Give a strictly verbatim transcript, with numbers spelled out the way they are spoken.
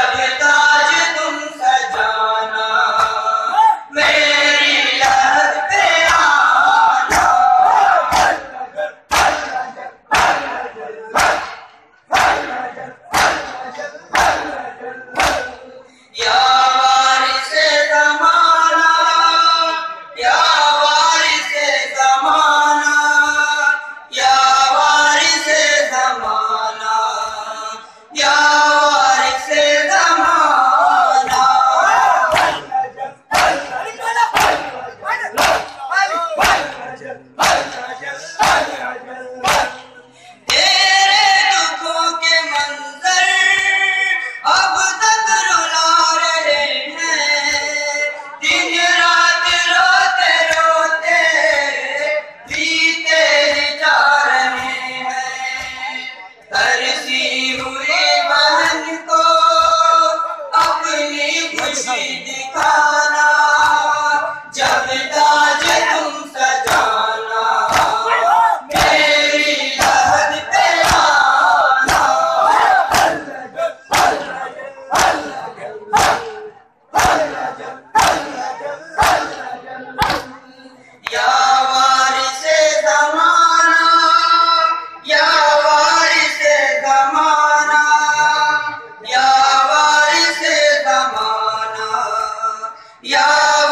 जब ताज तुम सजाना मेरी लहद पे आना। या वारिसे ज़माना, या वारिसे ज़माना, या वारिसे ज़माना, या वारिसे ज़माना। तेरे दुखों के मंजर अब तक रुला रहे हैं, दिन रात रोते रोते बीते ही जा रहे हैं। तरसी हुई बहन को अपनी खुशी दिखाना, जब ताज तुम सजाना मेरी लहद पे आना। या वारिसे ज़माना, या वारिसे ज़माना, या वारिसे ज़माना, या